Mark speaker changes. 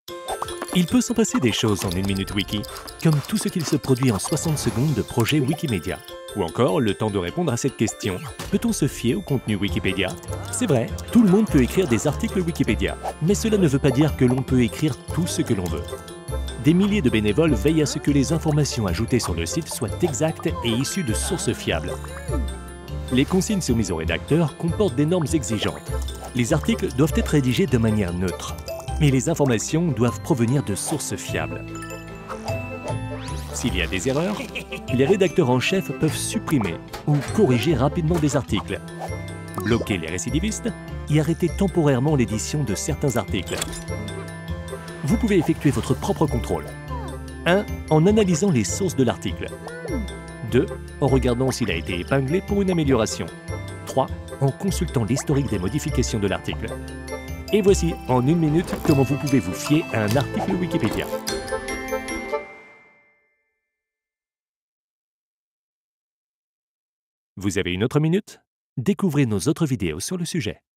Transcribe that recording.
Speaker 1: Il peut s'en passer des choses en une minute wiki, comme tout ce qu'il se produit en 60 secondes de projet Wikimedia. Ou encore le temps de répondre à cette question. Peut-on se fier au contenu Wikipédia? C'est vrai, tout le monde peut écrire des articles Wikipédia, mais cela ne veut pas dire que l'on peut écrire tout ce que l'on veut. Des milliers de bénévoles veillent à ce que les informations ajoutées sur le site soient exactes et issues de sources fiables. Les consignes soumises au rédacteur comportent des normes exigeantes. Les articles doivent être rédigés de manière neutre, mais les informations doivent provenir de sources fiables. S'il y a des erreurs, les rédacteurs en chef peuvent supprimer ou corriger rapidement des articles, bloquer les récidivistes et arrêter temporairement l'édition de certains articles. Vous pouvez effectuer votre propre contrôle. 1. En analysant les sources de l'article. 2. En regardant s'il a été épinglé pour une amélioration. 3. En consultant l'historique des modifications de l'article. Et voici, en une minute, comment vous pouvez vous fier à un article Wikipédia. Vous avez une autre minute? Découvrez nos autres vidéos sur le sujet.